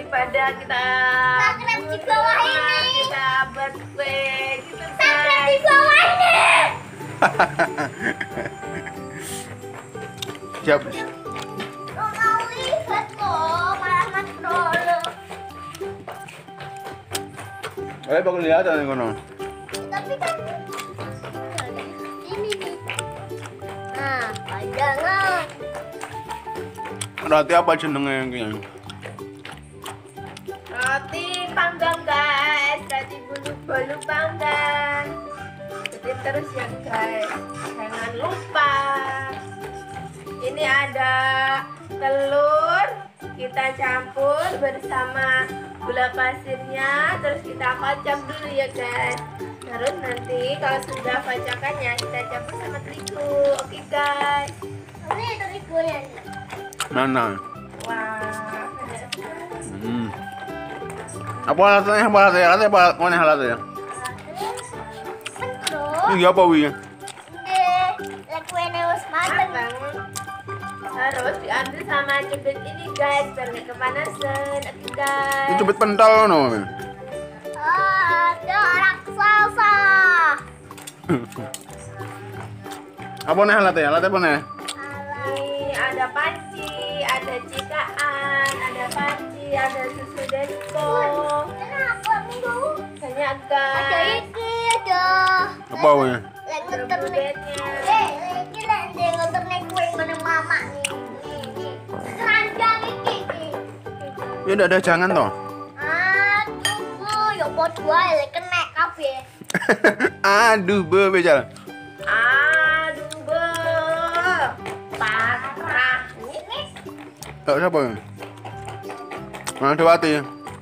daripada kita Subscribe di bawah ini. kita buat kue gitu Subscribe di guys. bawah ini. Siap. Lo mau lihat loh, malah mas dulu. Ayo bakal lihat nih kono. Tapi kan ini nih. Nah, panjangan. Roti apa jenenge iki? Roti panggang guys, roti bulu panggang. Ikutin terus ya guys, jangan lupa. Ini ada telur, kita campur bersama gula pasirnya, terus kita kocok dulu ya guys. Terus nanti kalau sudah kocokannya kita campur sama terigu, oke guys. Ini dari gue ya. Mana? Wah, Apa alatnya? Apa alatnya? Alatnya apa? Mana alatnya? Betul. Ini apa wi? Lakuin harus matang. matang. Terus diambil sama cubit ini guys, biar nggak kepanasan, oke guys. Ini cubit pental no. Ada raksasa. Apa nih alatnya? Alatnya apa nih? Ini ada panci, ada cikaan, ada panci, ada susu desko. Kenapa minggu? Banyak Ada guys. iki, ada. Apa wi? Lek ngeter nih. Cubitnya. Iki lek dia ngeter nih kue mana mama nih. Nih. Keranjang iki. Ya udah ada jangan toh. Aduh, ya buat gua lek kena kabeh. Aduh, becal. Aduh, be. Parah. Ini Tak siapa ya? Mana ada wati?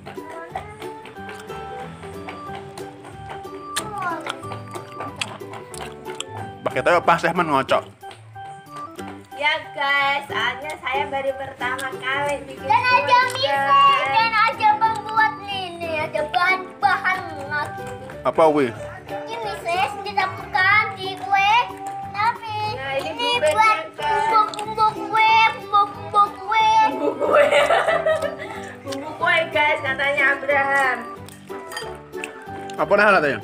Pakai tahu pas teh ngocok. ya guys, soalnya saya baru pertama kali bikin Dan ada kue, mise, guys. dan ada pembuat ini, ada bahan-bahan lagi. Apa wi? Ini mise ditaburkan di kue, tapi Nah, ini ini bumbunya, buat guys. bumbu kue, bumbu kue. Bumbu kue. Bumbu kue guys, katanya Abraham. Apa nih alatnya?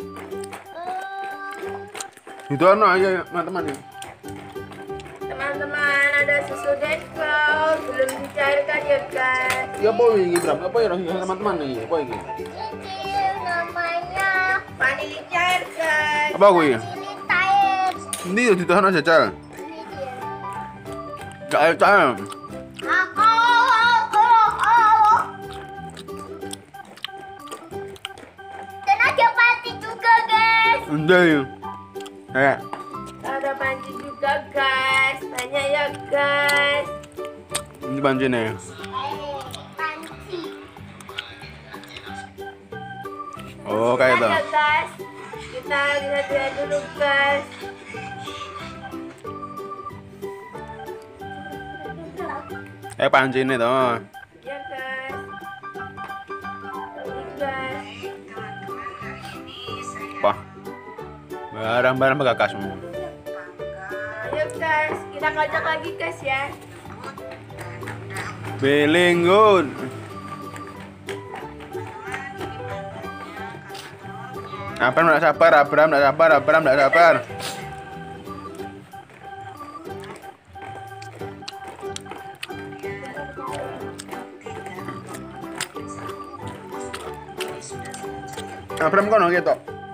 Itu ano aja teman-teman ya. Teman-teman, ada susu desko, belum dicairkan ya guys. Ya apa ini berapa? Apa ya teman-teman nih? Apa ini? Ini namanya Vanili cair guys. Apa gue? ini tair. Ini ditahan aja cal. Ini dia. Gak air cal. Dan ada panti juga guys. Udah ya. Ada panci juga guys, banyak ya guys. Ini pancinya. Panci. Oh kayak itu. Ada guys, kita lihat dulu guys. Panci ini tuh. Ya guys. Ini guys. Apa? Barang-barang bekas semua. Ayo guys, kita kocok lagi guys ya. Belenggun. Abram nggak sabar, Abram nggak sabar, Abram nggak sabar. Abram kono gitu.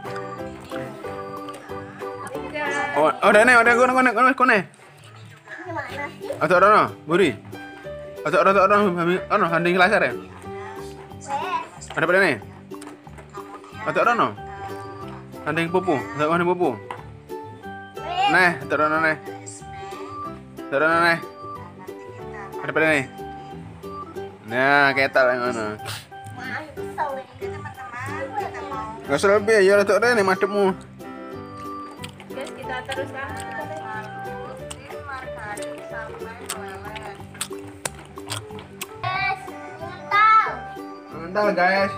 Ini guys. Oh, udah nih, udah kono. Gimana sih? Atau ono, Buri. Atau ono handing laser ya. Wes. Ada pada nih. Atau ono. Handing pupu, atau handing pupu. Wes. Nih, atau ono nih. Atau ono nih. Ada pada nih. Nah, ketal yang ono. Mantap ini. Gak usah lebih ya, atau ada nih madepmu. Guys, kita teruskan. Wes. Mantap. Mental guys.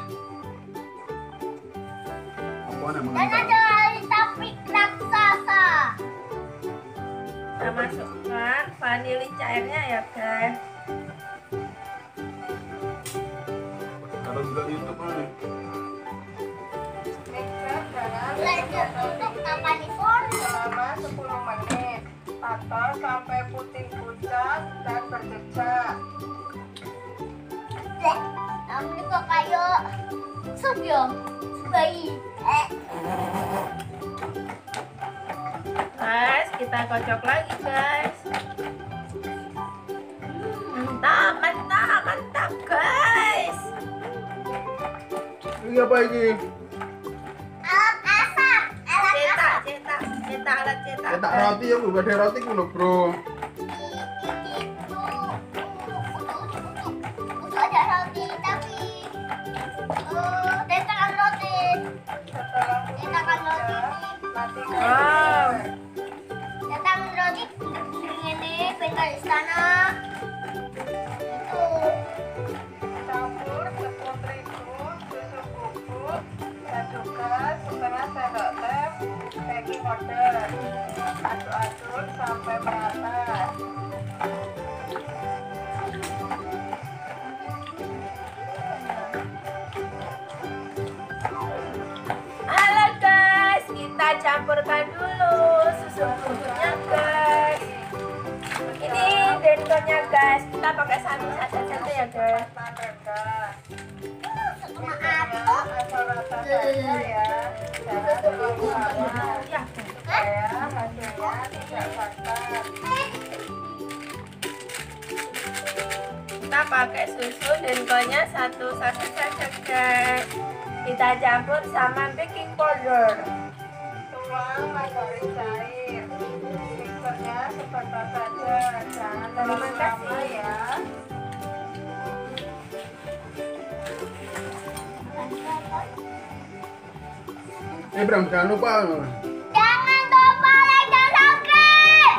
Apa namanya? Dan ada tapik raksasa. Kita masukkan vanili cairnya ya guys. Harus juga YouTube nih. Mixer dengan Belajar untuk apa nih Fon? selama 10 menit atau sampai putih pucat dan berjejak. Ini kok kayak sup ya? Bayi. Guys, kita kocok lagi guys. Mantap, mantap, mantap guys. Ini apa ini? Alat asap. Alat Cetak, asap. cetak, cetak alat cetak. Cetak guys. roti ya, bukan ada roti kulo bro. Untuk ada roti tapi cetakan roti. Setelah Cetakan roti matikan. ini. Cetakan roti ini bengkel istana. Itu. Campur tepung terigu, susu bubuk, adukkan setengah sendok teh baking powder. Aduk-aduk sampai merata. Halo guys, kita campurkan dulu susu bubuknya guys. Ini dentonya guys, kita pakai satu saja ya guys. Sama apa? Asal rata saja ya, jangan terlalu lama supaya hasilnya tidak padat. Kita pakai susu dentonya satu saja guys. Kita campur sama baking powder. Tuang margarin cair. Mixernya sebentar saja, jangan terlalu lama ya. Bram, jangan lupa. Jangan lupa like dan subscribe.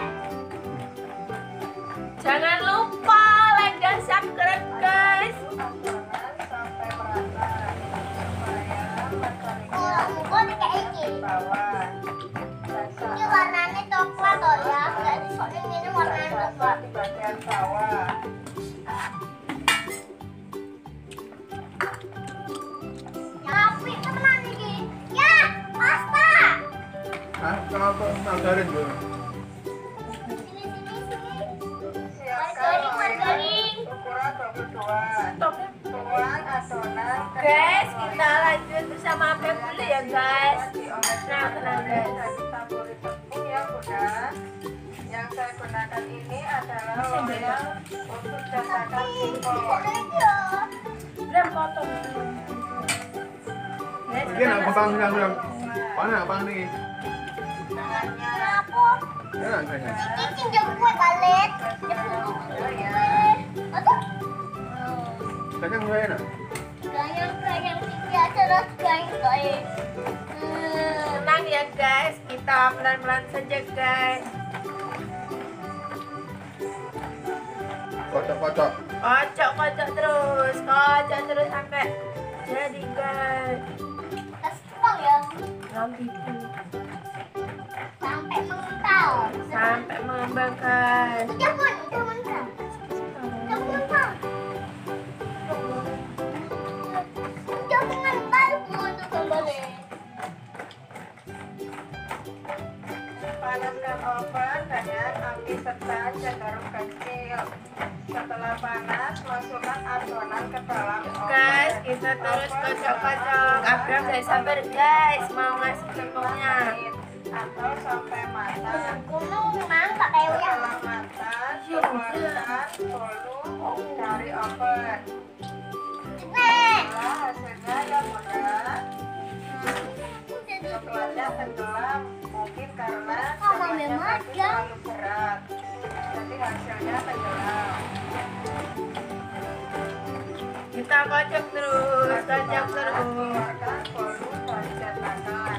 Jangan lupa like dan subscribe guys. Sampai merata supaya margarinnya Kok kayak ini? bawah. Ini warnanya coklat loh ya. Jadi soalnya ini warnanya coklat. Di bagian bawah. Tapi teman ini. Ya, pasta. Hah? Kenapa margarin bro? Sini sini sini. Siapkan Margarin. ukuran 22. Tuang adonan ke Guys, dalam kita lanjut bersama apa dulu ya guys. Nah, guys. Taburi tepung ya Bunda. Yang saya gunakan ini adalah loyang untuk cetakan simpel. Bram potong. Guys, Ini nak potong Bram. Mana apa nih? Tangannya Apa? Ya, kayaknya. Ini tinggal kue balet. Atau Kayaknya enggak enak. gayang tinggi terus gayang. tenang ya guys, kita pelan-pelan saja guys. Kocok-kocok. Kocok terus sampai jadi guys. Kespong ya. Nanti Sampai mengental. sampai mengembang guys. Udah mengental. Udah mengental. Udah mengental untuk kembali. panaskan oven dengan api sedang cenderung kecil. Setelah panas, masukkan adonan ke dalam oven. Guys, kita terus kocok-kocok. Abram gak sabar guys, mau ngasih tepungnya. Atau sampai matang. Gunung mang tak kayak Setelah matang, keluarkan volume dari oven. Nih. Setelah hasilnya ya Bunda, coklatnya tenggelam, mungkin karena Mama coklatnya memang tadi ya. terlalu berat. Jadi hasilnya tenggelam. Kita kocok terus. Keluarkan volume dari cetakan.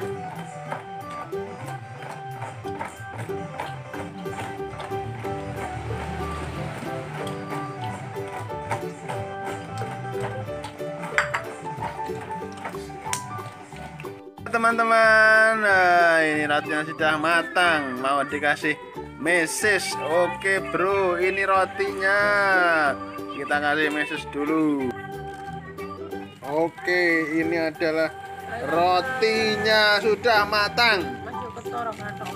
Teman-teman, nah, ini rotinya sudah matang, mau dikasih meses. Oke bro, ini rotinya kita kasih meses dulu. Oke, ini adalah rotinya sudah matang. Masuk ke torong atau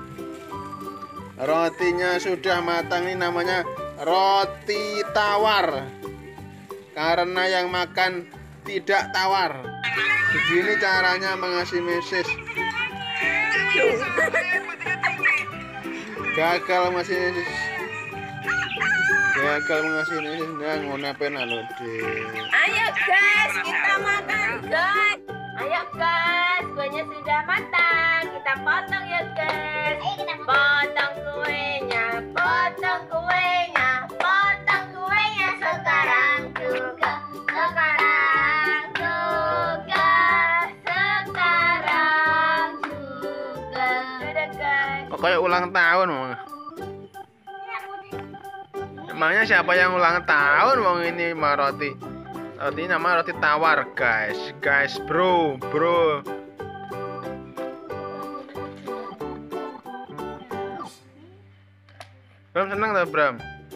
Rotinya sudah matang, ini namanya roti tawar. Karena yang makan tidak tawar. Begini caranya mengasihi mesis. Gagal mengasihi mesis. Gagal mengasihi mesis. Nah, ngono pena lho, Dek. Ayo guys, kita makan guys. Ayo guys, kuenya sudah matang. Kita potong ya guys. Potong kuenya, potong kuenya, potong kuenya sekarang juga, sekarang juga, sekarang juga. Udah guys. Kok kayak ulang tahun, Mong? Emangnya siapa yang ulang tahun, Mong? Ini mah roti. Roti nama roti tawar, guys. Guys, bro. Bram seneng tuh, Bram.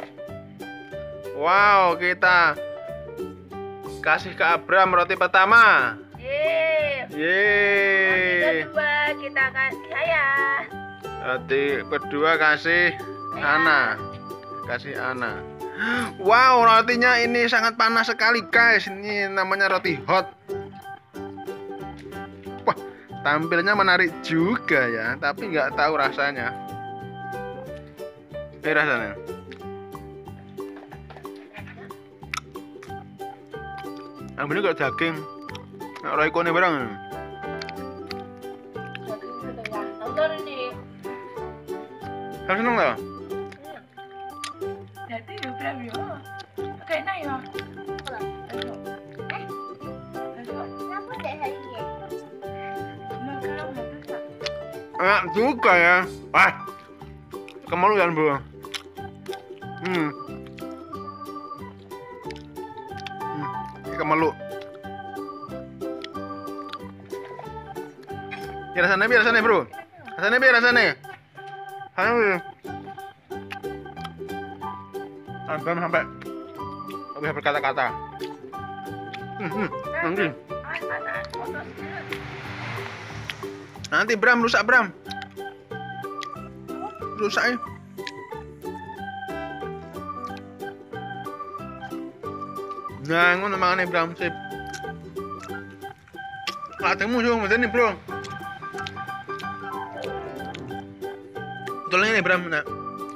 Wow, kita kasih ke Abram roti pertama. Roti Yeay. Kedua kita kasih Ayah. Roti kedua kasih Ana. Kasih Ana. Wow, rotinya ini sangat panas sekali, guys. Ini namanya roti hot. Wah, tampilnya menarik juga ya, tapi nggak tahu rasanya. Rasanya. Ini kok daging. Nah, roiko nih barang. Nonton ini. Kamu seneng nggak? Jadi udah ya. Kayaknya ya. Kenapa deh hari ini? Enak juga ya. Wah, kemaluan, Bu. Kemalu. Biar rasanya, bro. Rasanya. Sampai bisa berkata-kata. Nanti Bram rusak, Bram. Rusak ya. Nah, ngono mangane Bram, sip. Latemu yo ngene, Bro. Tolong ini Bram, nak.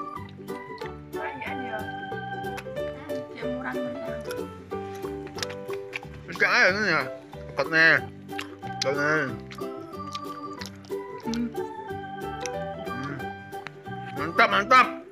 Cái này nữa nè, cột nè, cột nè. Mantap.